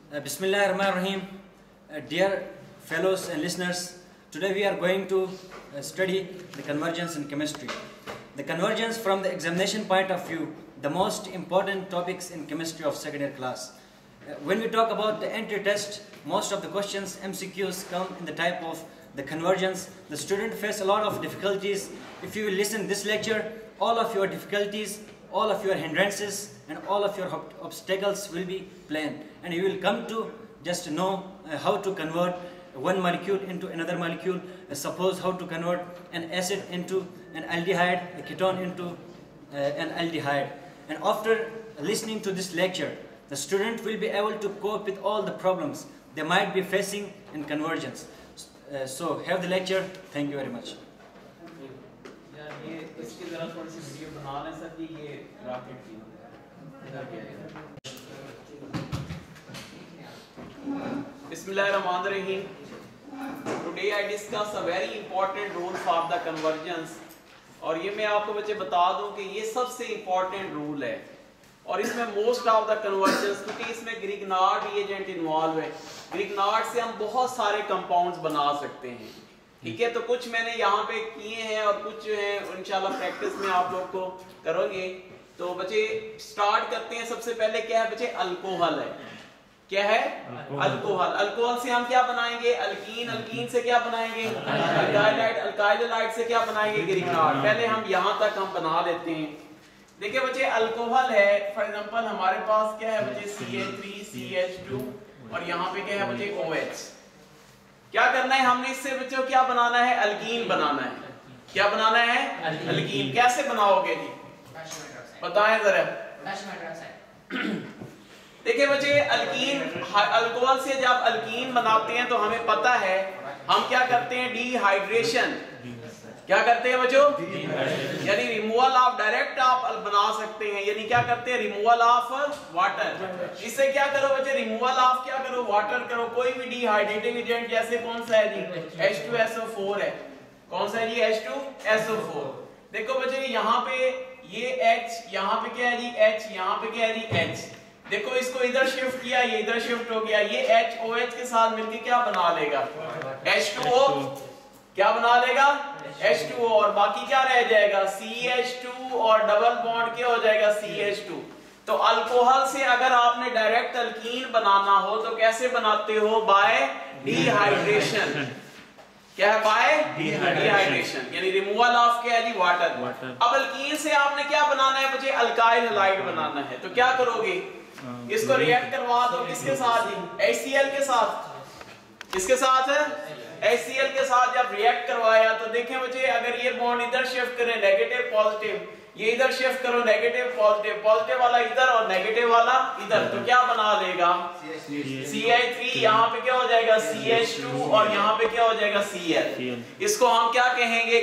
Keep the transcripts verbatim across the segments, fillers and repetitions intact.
Uh, Bismillahirrahmanirrahim. Uh, dear fellows and listeners, today we are going to uh, study the convergence in chemistry. The convergence from the examination point of view, the most important topics in chemistry of second year class. Uh, when we talk about the entry test, most of the questions, M C Qs, come in the type of the convergence. The student face a lot of difficulties. If you will listen this lecture, all of your difficulties, all of your hindrances and all of your obstacles will be plain, and you will come to just know uh, how to convert one molecule into another molecule. Uh, suppose how to convert an acid into an aldehyde, a ketone into uh, an aldehyde. And after listening to this lecture, the student will be able to cope with all the problems they might be facing in convergence. Uh, so have the lecture. Thank you very much. Bismillahirrahmanirrahim. Today I discuss a very important rule for the convergence. और ये मैं आपको बच्चे बता दूं कि ये सबसे important rule है और इसमें most of the convergence, क्योंकि इसमें ग्रिग्नार्ड रिएजेंट इन्वॉल्व है। ग्रिग्नार्ड से हम बहुत सारे कंपाउंड्स बना सकते हैं, ठीक है। तो कुछ मैंने यहाँ पे किए हैं और कुछ जो है इंशाल्लाह प्रैक्टिस में आप लोग को करोगे। तो बच्चे स्टार्ट करते हैं। सबसे पहले क्या है बच्चे? अल्कोहल है। क्या है? अल्कोहल। अल्कोहल से हम क्या बनाएंगे? अल्कीन। अल्कीन से क्या बनाएंगे? अल्काइलाइड। अल्काइलाइड से क्या बनाएंगे? ग्रिग्नार्ड। पहले हम यहाँ तक हम बना लेते हैं। देखिए बच्चे, अल्कोहल है, फॉर एग्जांपल हमारे पास क्या है बच्चे? C H three C H two और यहाँ पे क्या है बच्चे? O H. क्या करना है हमने इससे बच्चों? क्या बनाना है? अल्कीन बनाना है। क्या बनाना है? अल्कीन। कैसे बनाओगे जी? बताएं जरा। देखिए बच्चे, अल्कीन, अल्कोहल से जब अल्कीन बनाते हैं तो हमें पता है हम क्या करते हैं? डिहाइड्रेशन। क्या करते हैं बच्चों? यानी रिमूवल ऑफ, डायरेक्ट आप बना सकते हैं, यानी क्या करते हैं? Removal of water. इससे क्या करो बच्चे? रिमूवल ऑफ क्या करो? वाटर करो। कोई भी डिहाइड्रेटिंग एजेंट, जैसे कौन सा है जी? H two S O four है। कौन सा है जी? H two S O four. देखो बच्चे, यहाँ पे ये H, यहाँ पे क्या है जी? H, यहाँ पे क्या है जी? H। देखो इसको इधर शिफ्ट किया, ये इधर शिफ्ट हो गया। ये H O H के साथ मिलके क्या बना लेगा? H two O. क्या बना लेगा? H two O. और बाकी क्या रह जाएगा? सी एच टू और डबल बॉन्ड क्या हो जाएगा? C H two. तो अल्कोहल से अगर आपने डायरेक्ट अल्कीन बनाना हो तो कैसे बनाते हो? By dehydration. क्या है? बाय डिहाइड्रेशन, यानी रिमूवल ऑफ क्या है जी? वाटर। अब अल्कीन से आपने क्या बनाना है बच्चे? अल्काइल हैलाइड बनाना है। तो क्या करोगे? इसको रिएक्ट करवा दो किसके साथ जी? एच सी एल के साथ। किसके साथ है? एच सी एल के साथ जब रिएक्ट करवाया तो देखें बच्चे, अगर ये बॉन्ड इधर शिफ्ट करें, नेगेटिव पॉजिटिव, ये इधर शिफ्ट करो, नेगेटिव पॉजिटिव, पॉजिटिव वाला इधर और नेगेटिव वाला इधर, तो क्या बना लेगा? C H three. यहाँ पे क्या हो जाएगा? सी एच टू और यहाँ पे क्या हो जाएगा? C L. इसको हम क्या कहेंगे?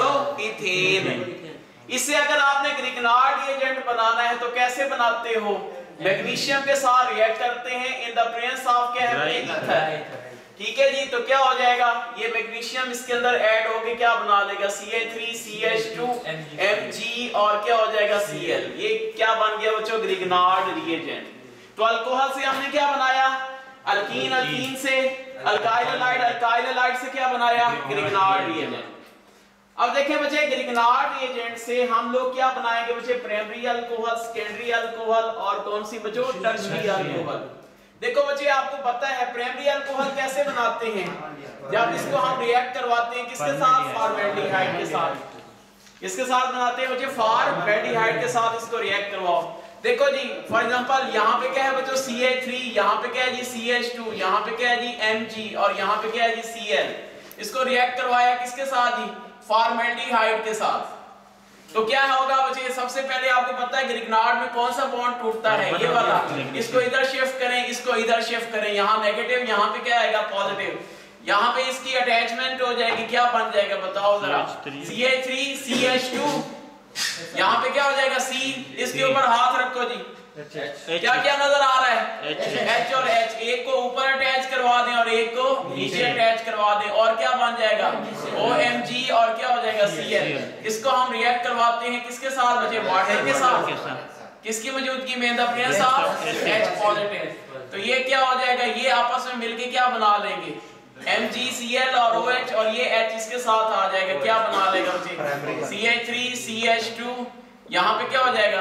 क्लोरोइथेन। इससे अगर आपने ग्रिग्नार्ड एजेंट बनाना है तो कैसे बनाते हो? मैग्नीशियम के साथ रिएक्ट करते हैं इन द प्रेजेंस ऑफ क्या है? ईथर। ठीक है जी। तो क्या हो जाएगा? ये मैग्नीशियम इसके अंदर ऐड होके क्या बना लेगा? C H three C H two M G और क्या हो जाएगा? C L. ये क्या बन गया बच्चों? Grignard reagent. तो अल्कोहल से हमने क्या बनाया? अल्कीन। अल्कीन से अल्काइल हैलाइड। अल्काइल हैलाइड से क्या बनाया? Grignard reagent. अब देखें बच्चे, ग्रिग्नार्ड रिएजेंट से हम लोग क्या बनाएंगे बच्चे? प्राइमरी अल्कोहल, सेकेंडरी अल्कोहल और कौन सी बच्चों? Tertiary alcohol. देखो बच्चे, आपको पता है प्राइमरी अल्कोहल कैसे बनाते हैं? जब इसको हम रिएक्ट करवाते हैं किसके साथ? फॉर्मेल्डिहाइड के साथ। किसके साथ बनाते हैं बच्चे? फॉर्मेल्डिहाइड के साथ इसको रिएक्ट करवाओ। देखो जी, फॉर एग्जांपल यहाँ पे क्या है बच्चों? सी एच थ्री, यहाँ पे क्या है जी? सी एच टू, यहाँ पे क्या है जी? एम जी और यहाँ पे क्या है जी? C L. इसको रिएक्ट करवाया किसके साथ जी? फॉर्मेल्डिहाइड के साथ। तो क्या होगा बच्चे? सबसे पहले आपको पता है ग्रिग्नार्ड में कौन सा बॉन्ड टूटता है? ये वाला। इसको इधर शिफ्ट करें, इसको इधर शिफ्ट करें, यहाँ नेगेटिव, यहाँ पे क्या आएगा? पॉजिटिव। यहाँ पे इसकी अटैचमेंट हो जाएगी, क्या बन जाएगा बताओ जरा? C H three C H two. यहाँ पे क्या हो जाएगा? सी। इसके ऊपर हाथ रखो जी। क्या क्या नजर आ रहा है? H और H। एक को ऊपर अटैच करवा दें और एक को नीचे अटैच करवा दें और क्या बन जाएगा? O M G और क्या हो जाएगा? C L। इसको हम रिएक्ट करवाते हैं किसके साथ बच्चे? वाटर के साथ। किसकी मौजूदगी में? The presence of H positive. तो ये क्या हो जाएगा, ये आपस में मिलके क्या बना लेंगे, एम जी सी एल और ओ एच, और ये H इसके साथ आ जाएगा, क्या बना लेगा बच्चे, C H three C H two. यहाँ पे क्या हो जाएगा,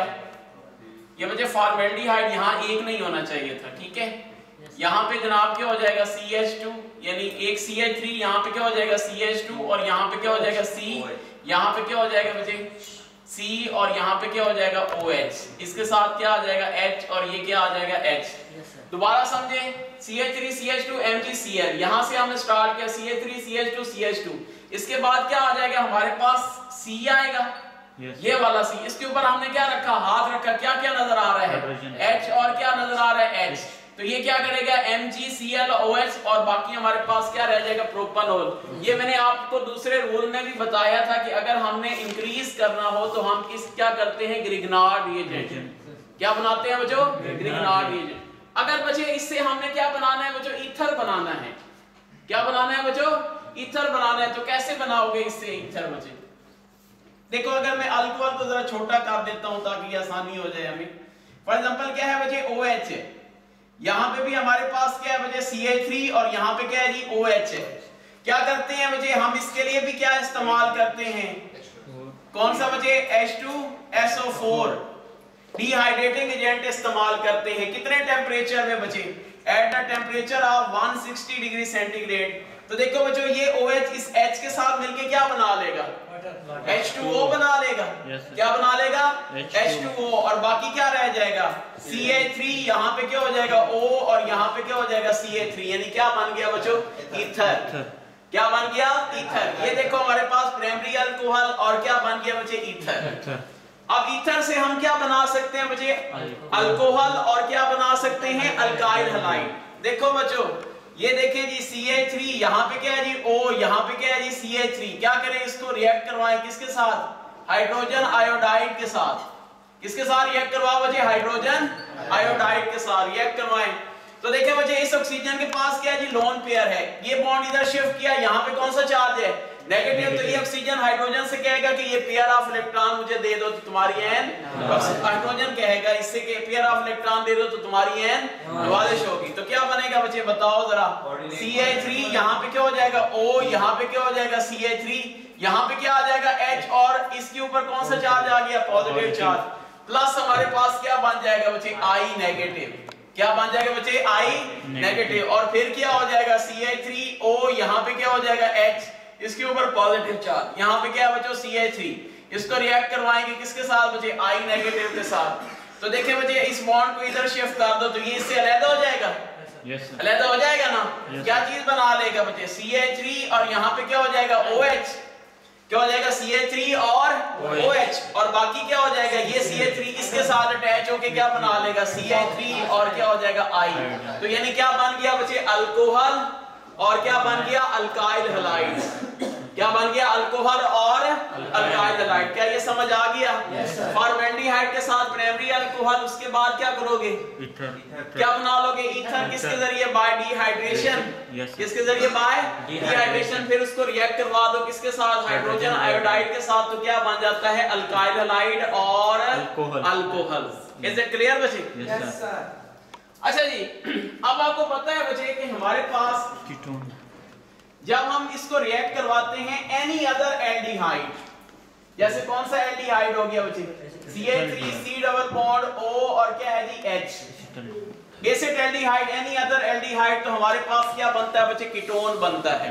ये बच्चे फॉर्मेल्डिहाइड यहाँ एक नहीं होना चाहिए था, ठीक है। यहाँ पे जनाब क्या हो जाएगा सी एच टू, यानी एक सी एच थ्री, यहाँ पे क्या हो जाएगा सी एच टू, और यहाँ पे क्या हो जाएगा C, यहाँ पे क्या हो जाएगा बच्चे C, और यहाँ पे क्या हो जाएगा ओ एच, इसके साथ क्या आ जाएगा H, और ये क्या आ जाएगा H। दोबारा समझे, C H three C H two M G C L, यहाँ से हमने स्टार्ट किया C H three C H two C H two, इसके बाद क्या आ जाएगा हमारे पास C आएगा, yes. ये वाला C, इसके ऊपर हमने क्या रखा, हाथ रखा, क्या क्या नजर आ रहा है H, और क्या नजर आ रहा है H, तो ये क्या करेगा M G C L O H, और बाकी हमारे पास क्या रह जाएगा प्रोपानोल। ये मैंने आपको दूसरे रूल में भी बताया था कि अगर हमने इंक्रीज करना हो तो हम किस क्या करते हैं, ग्रिग्नार्ड रिएजेंट, क्या बनाते हैं बच्चों, ग्रिग्नार्ड रिएजेंट। अगर बच्चे इससे हमने क्या बनाना है बच्चों, ईथर बनाना है, क्या बनाना है बच्चों, ईथर बनाना है। तो कैसे बनाओगे इससे ईथर बच्चे, देखो अगर मैं अल्कोहल को जरा छोटा कर देता हूं ताकि आसानी हो जाए हमें। फॉर एग्जांपल क्या है बच्चे, OH है, यहाँ पे भी हमारे पास क्या है बच्चे सी एच थ्री, और यहाँ पे क्या है जी OH है। क्या करते हैं बच्चे, हम इसके लिए भी क्या इस्तेमाल करते हैं, कौन सा बच्चे, H two S O four dehydrating agent इस्तेमाल करते हैं। कितने टेम्परेचर में बच्चे, at the temperature of one sixty degree centigrade. तो देखो बच्चों ये OH इस H के साथ मिलके क्या बना लेगा, एच टू ओ बना लेगा, yes, क्या बना लेगा एच टू ओ, और बाकी क्या रह जाएगा सी एच थ्री, यहाँ पे क्या हो जाएगा O, और यहाँ पे क्या हो जाएगा सी एच थ्री, यानी क्या बन गया बच्चों, ईथर। क्या बन गया, ईथर। ये देखो हमारे पास प्राइमरी अल्कोहल, और क्या बन गया बच्चे, ईथर। अब ईथर से हम क्या बना सकते हैं बच्चे, अल्कोहल, और क्या बना सकते हैं, अल्काइल हैलाइड। देखो बच्चों ये देखें जी सी एच थ्री, यहाँ पे क्या है जी O, यहाँ पे क्या है जी सी एच थ्री। क्या करें, इसको रिएक्ट करवाएं किसके साथ, हाइड्रोजन आयोडाइड के साथ। किसके साथ रिएक्ट करवाओ बच्चे, हाइड्रोजन आयोडाइड के साथ रिएक्ट करवाएं। तो देखें बच्चे इस ऑक्सीजन के पास क्या है जी, लोन पेयर है, ये बॉन्ड इधर शिफ्ट किया, यहाँ पे कौन सा चार्ज है, नेगेटिव। तो ये ऑक्सीजन हाइड्रोजन से कहेगा कि ये पेयर ऑफ इलेक्ट्रॉन मुझे दे दो तो तुम्हारी एन, हाइड्रोजन कहेगा इससे कि पेयर ऑफ इलेक्ट्रॉन दे दो तो तुम्हारी एन नवाजिश होगी। तो क्या बनेगा बच्चे बताओ जरा, सी एच थ्री, यहाँ पे क्या हो जाएगा O, यहाँ पे क्या हो जाएगा सी एच थ्री, यहाँ पे क्या आ जाएगा H, और इसके ऊपर कौन सा चार्ज आ गया, पॉजिटिव चार्ज, प्लस हमारे पास क्या बन जाएगा बच्चे, I नेगेटिव। क्या बन जाएगा बच्चे, I नेगेटिव, और फिर क्या हो जाएगा सी एच थ्री O, यहाँ पे क्या हो जाएगा H, इसके ऊपर पॉजिटिव चार्ज, यहाँ पे क्या बच्चों सी एच थ्री, इसको रिएक्ट करवाएंगे किसके साथ बच्चे, I नेगेटिव के साथ। तो देखें बच्चे इस बॉन्ड को इधर शिफ्ट कर दो तो ये इससे अलग हो जाएगा, yes, अलग हो जाएगा ना, yes, क्या चीज बना लेगा बच्चे, सी एच थ्री, और यहाँ पे क्या हो जाएगा OH, क्या हो जाएगा सी एच थ्री और OH, और बाकी क्या हो जाएगा ये सी एच थ्री इसके साथ अटैच होके क्या बना लेगा सी एच थ्री, और क्या हो जाएगा I। तो यानी क्या बन गया बच्चे, अल्कोहल, और क्या बन गया, अल्काइल हैलाइड। क्या बन गया, अल्कोहल और अल्काइल हैलाइड। क्या ये समझ आ गया, फॉर्मेल्डिहाइड के साथ प्राइमरी अल्कोहल, उसके बाद क्या करोगे, क्या बना लोगे, ईथर, किसके जरिए, बाय डिहाइड्रेशन, किसके जरिए, बाय डिहाइड्रेशन, फिर उसको रिएक्ट करवा दो किसके साथ, हाइड्रोजन आयोडाइड के साथ, तो क्या बन जाता है, अल्काइल हैलाइड और अल्कोहल। इज इट क्लियर बच्चे? Yes sir. अच्छा जी, अब आपको पता है बच्चे कि हमारे पास जब हम इसको रिएक्ट करवाते हैं एनी अदर एल्डिहाइड, जैसे कौन सा एल्डिहाइड हो गया बच्चे, C H three C double bond O, और क्या है जी H, acid aldehyde, any other aldehyde, तो हमारे पास क्या बनता है बच्चे, कीटोन बनता है,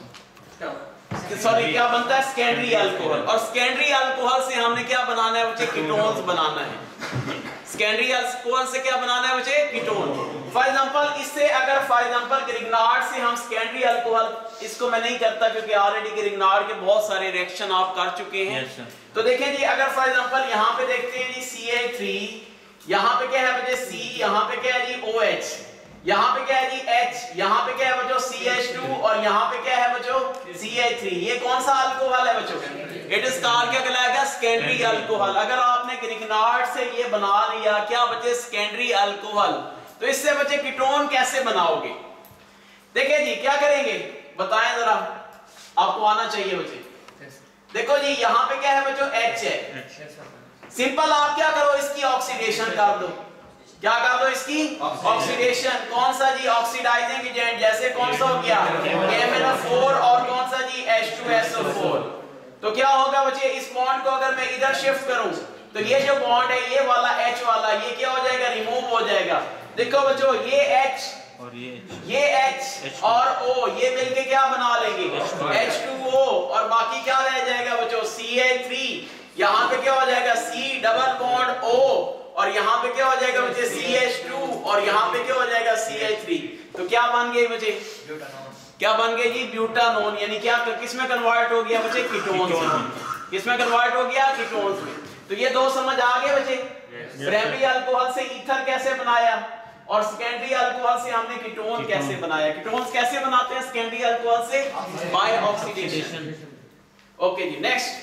सॉरी क्या बनता है, सेकेंडरी अल्कोहल। और सेकेंडरी अल्कोहल से हमने क्या बनाना है बच्चे, कीटोन्स बनाना है। सेकेंडरी अल्कोहल से क्या बनाना है बच्चे, कीटोन। फॉर एग्जांपल इससे अगर फॉर एग्जांपल ग्रिग्नार्ड से हम सेकेंडरी अल्कोहल, इसको मैं नहीं करता क्योंकि ऑलरेडी ग्रिग्नार्ड के बहुत सारे रिएक्शन आप कर चुके हैं। yes, तो देखें जी अगर फॉर एग्जांपल यहाँ पे देखते हैं जी सी एच थ्री, यहाँ पे क्या है बच्चे C, यहाँ पे क्या है जी OH, यहाँ पे क्या है जी H, यहाँ पे क्या है बच्चों सी एच टू, और यहाँ पे क्या है बच्चों सी एच थ्री। ये कौन सा अल्कोहल है बच्चों, इट इज कॉल्ड, क्या कहलाएगा, सेकेंडरी अल्कोहल। अगर आपने ग्रिग्नार्ड से ये बना लिया क्या बच्चे, सेकेंडरी अल्कोहल, तो इससे बच्चे कीटोन कैसे बनाओगे। देखिए जी क्या करेंगे बताएं जरा, आपको आना चाहिए बच्चे। देखो जी यहाँ पे क्या है बच्चों H है, सिंपल आप क्या करो इसकी ऑक्सीडेशन कर दो, क्या कर दो इसकी ऑक्सीडेशन। कौन सा जी ऑक्सीडाइजिंग एजेंट, जैसे कौन सा हो गया एम एन ओ फोर और कौन सा जी H two S O four. तो क्या होगा बच्चे, इस बॉन्ड को अगर मैं इधर शिफ्ट करूं तो ये जो बॉन्ड है ये वाला H वाला ये क्या हो जाएगा, रिमूव हो जाएगा। देखो बच्चों ये H और ये ये H और O ये मिलके क्या बना लेंगे एच टू ओ, और बाकी क्या रह जाएगा बच्चों सी एच थ्री। यहाँ पे क्या हो जाएगा C डबल बॉन्ड O, और यहाँ पे क्या हो जाएगा बच्चे सी एच टू, और यहाँ पे क्या हो जाएगा सी एच थ्री। तो क्या बन गए बच्चे, क्या बन गए जी ब्यूटानोन। यानी क्या किसमें कन्वर्ट हो गया बच्चे, कीटोन्स में। किसमें कन्वर्ट हो गया, कीटोन्स में। तो ये दो समझ आ गए बच्चे, प्राइमरी अल्कोहल से ईथर कैसे बनाया और सेकेंडरी अल्कोहल से हमने कीटोन कैसे बनाया। कीटोन्स कैसे बनाते हैं सेकेंडरी अल्कोहल से, बाय ऑक्सीडेशन। ओके जी, नेक्स्ट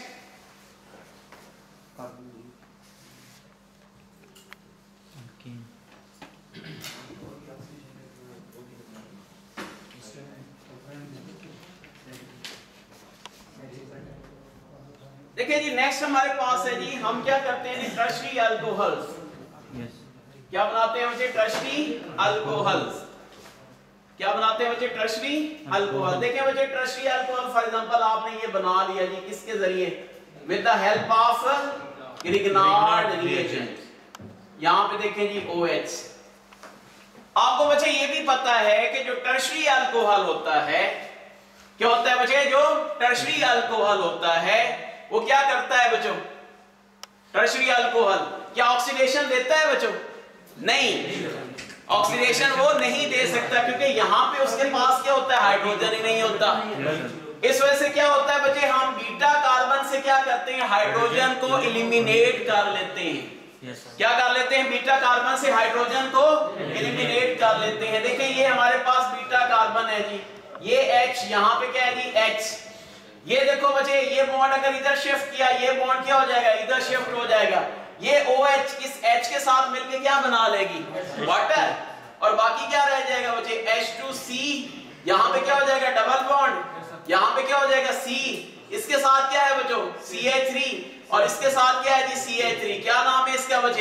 देखिए जी, नेक्स्ट हमारे पास है जी, हम क्या करते हैं टर्शरी अल्कोहल्स। yes. क्या बनाते हैं बच्चे, टर्शरी अल्कोहल्स। क्या बनाते हैं बच्चे, टर्शरी अल्कोहल। देखिए बच्चे टर्शरी अल्कोहल फॉर एग्जांपल आपने ये बना लिया जी, किसके जरिए, with the help of Grignard reagent. यहाँ पे देखें जी OH। आपको बच्चे ये भी पता है कि जो टर्शरी अल्कोहल होता है, क्या होता है बच्चे, जो टर्शरी अल्कोहल होता है वो क्या करता है बच्चों, टर्शरी अल्कोहल क्या ऑक्सीडेशन देता है बच्चों, नहीं, ऑक्सीडेशन वो नहीं दे सकता, क्योंकि यहाँ पे उसके पास क्या होता है, हाइड्रोजन ही नहीं होता। इस वजह से क्या होता है बच्चे, हम बीटा कार्बन से क्या करते हैं, हाइड्रोजन को एलिमिनेट कर लेते हैं। क्या कर लेते हैं, बीटा कार्बन से हाइड्रोजन को एलिमिनेट कर लेते हैं। देखिए ये हमारे पास बीटा कार्बन है जी, ये H, यहाँ पे क्या है जी H। ये देखो बच्चे, ये बॉन्ड अगर इधर शिफ्ट किया, ये बॉन्ड क्या हो जाएगा, इधर शिफ्ट हो जाएगा। ये OH इस H के साथ मिलके क्या बना लेगी, वाटर, और बाकी क्या रह जाएगा बच्चे एच टू सी। यहाँ पे क्या हो जाएगा डबल बॉन्ड, यहाँ पे क्या हो जाएगा C, इसके साथ क्या है बच्चों सी एच थ्री, और इसके साथ क्या है जी सी एच थ्री। क्या नाम है इसका बच्चे,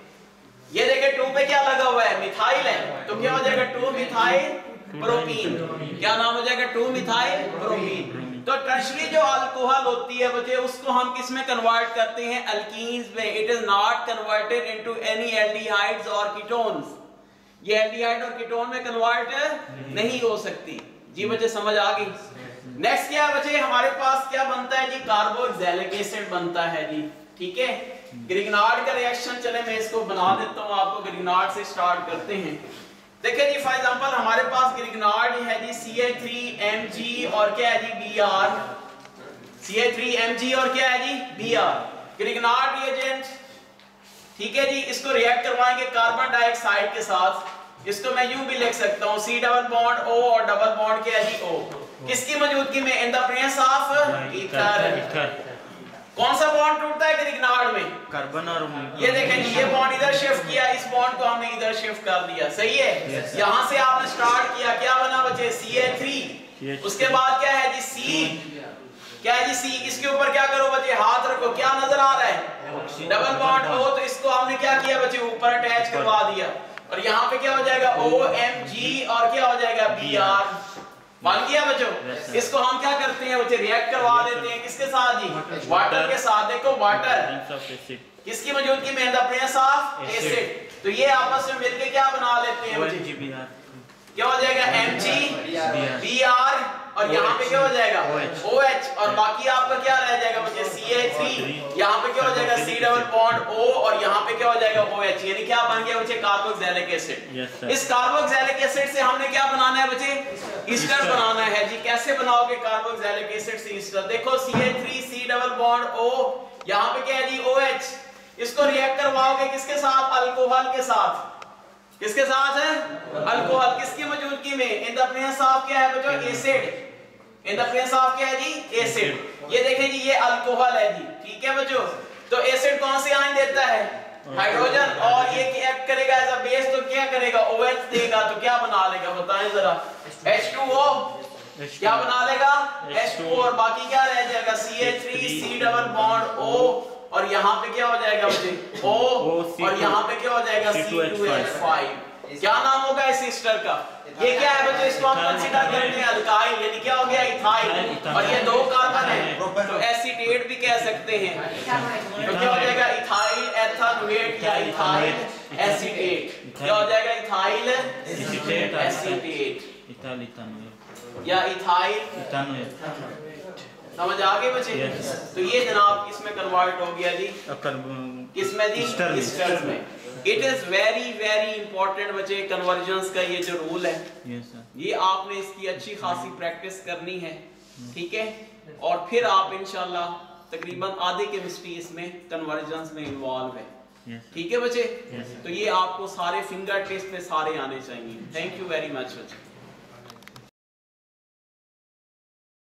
ये देखिए टू पे क्या लगा हुआ है, मिथाइल है, तो क्या हो जाएगा टू मिथाइल प्रोपीन। क्या नाम हो जाएगा, टू मिथाइल प्रोपीन। तो टर्शरी जो अल्कोहल होती है बच्चे, उसको हम किस में कन्वर्ट करते हैं, अल्कीन्स में। It is not converted into any aldehydes और कीटोन्स। ये एल्डिहाइड और कीटोन में कन्वर्ट नहीं हो सकती जी बच्चे, समझ आ गई। नेक्स्ट क्या है बच्चे, हमारे पास क्या बनता है जी, कार्बोक्सिलिक एसिड बनता है जी, ठीक है। ग्रिग्नार्ड का रिएक्शन, चले मैं इसको बना देता हूं आपको, ग्रिग्नार्ड से स्टार्ट करते हैं। देखिए जी फॉर एग्जांपल हमारे पास ग्रिग्नार्ड है जी C H three M G और क्या है जी B R, C H three M G और क्या है जी बी आर, ग्रिग्नार्ड रिएजेंट, ठीक है जी। इसको रिएक्ट करवाएंगे कार्बन डाइऑक्साइड के साथ। इसको मैं यूं भी लिख सकता हूं, सी डबल बॉन्ड O और डबल बॉन्ड क्या है जी O, किसकी मौजूदगी में, in the presence of ether. कौन सा बॉन्ड टूटता है ग्रिग्नार्ड में, कार्बन और ये देखें ये बॉन्ड इधर शिफ्ट किया, इस बॉन्ड को हमने इधर शिफ्ट कर दिया, सही है। yes, यहाँ से आपने स्टार्ट किया, क्या बना बच्चे सी एच थ्री, उसके बाद क्या है जी C, क्या है जी C, इसके ऊपर क्या करो बच्चे, हाथ रखो, क्या नजर आ रहा है, डबल बॉन्ड O, तो इसको हमने क्या किया बच्चे ऊपर अटैच करवा दिया, और यहाँ पे क्या हो जाएगा O M G और क्या हो जाएगा B R, मान गया बच्चों। yes, इसको हम क्या करते हैं बच्चे, रिएक्ट करवा देते हैं, किसके साथ जी, वाटर के साथ। देखो वाटर किसकी मौजूदगी में, in the presence of acid. तो ये आपस में मिलके क्या बना लेते हैं बच्चे, क्या हो जाएगा एम जी बी आर, और यहाँ पे क्या हो जाएगा OH, और बाकी आपका क्या रह जाएगा बच्चे सी एच थ्री, यहाँ पे क्या हो जाएगा C डबल बॉन्ड O, और यहाँ पे क्या हो जाएगा OH, यानी क्या बन गया बच्चे, कार्बोक्सिलिक एसिड। इस कार्बोक्सिलिक एसिड से हमने क्या बनाना है बच्चे, ईस्टर बनाना है जी। कैसे बनाओगे कार्बोक्सिलिक एसिड से ईस्टर, देखो C H three C double bond O, यहाँ पे क्या है जी OH, इसको रिएक्ट करवाओगे किसके साथ, अल्कोहल के साथ। किसके साथ है, अल्कोहल, किसकी मौजूदगी में, इन द प्रेजेंस ऑफ क्या है बच्चों, acid, in the presence of क्या है जी एसिड। ये देखें जी ये अल्कोहल है जी, ठीक है बच्चों। तो एसिड कौन से आयन देता है, हाइड्रोजन, और ये एक्ट करेगा एज अ बेस, तो क्या करेगा OH देगा, तो क्या बना लेगा बताएं जरा, एच टू ओ, क्या बना लेगा एच टू ओ, और बाकी क्या रह जाएगा C H three C double bond O और यहाँ पे क्या हो जाएगा बच्चे O और यहाँ पे क्या हो जाएगा C टू H फाइव। क्या नाम होगा इस एस्टर का? ये क्या है बच्चों? इसको हम कंसीडर करते हैं अल्काइल, यानी क्या हो गया इथाइल, और ये दो कार्बन है तो एसीटेट भी कह सकते हैं। तो क्या हो जाएगा इथाइल एथानोएट या इथाइल एसीटेट। क्या हो जाएगा इथाइल एसीटेट इथाइल इथानोएट या इथाइल इथानोएट। समझ आ गए बच्चे? yes. तो ये जनाब किसमें कन्वर्ट हो गया जी? किसमें जी? एस्टर में। It is very very important बच्चे, कन्वर्जन्स का ये जो रूल है yes, ये आपने इसकी अच्छी खासी प्रैक्टिस करनी है, ठीक है? और फिर आप इंशाल्लाह तकरीबन आधे केमिस्ट्री इसमें कन्वर्जन्स में इन्वॉल्व है, yes, ठीक है बच्चे? yes, तो ये आपको सारे फिंगर टिप्स पे सारे आने चाहिए। थैंक यू वेरी मच बच्चे।